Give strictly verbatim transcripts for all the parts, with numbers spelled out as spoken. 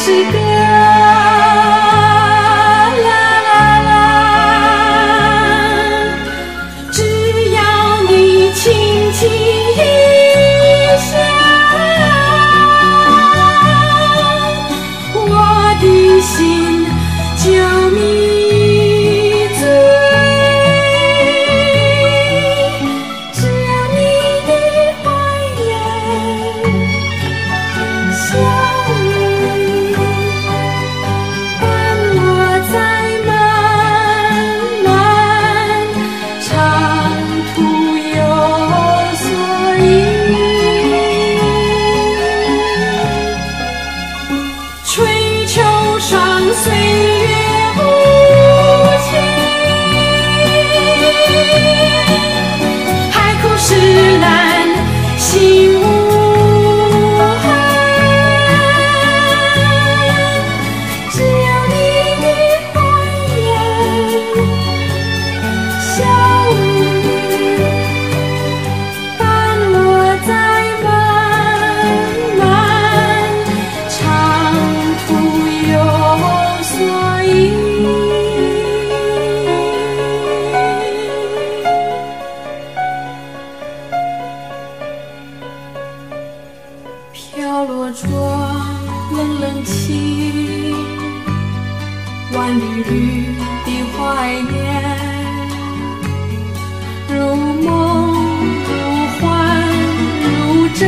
是歌，啦啦啦，只要你轻轻一笑，我的心就迷醉。只要你的怀眼笑语伴我在漫漫长途有所依，吹秋霜岁月无情，海枯石烂心无痕，只要你的怀眼笑语伴我在漫漫长途有所依。飘落着冷冷清，万缕缕的怀念，如梦如幻如真，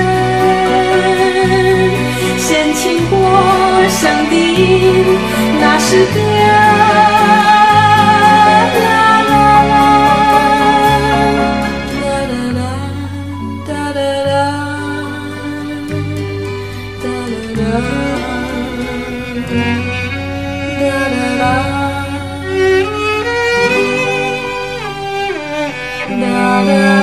掀起我生的那是歌，啦啦啦，哒哒哒，哒哒哒。Da da da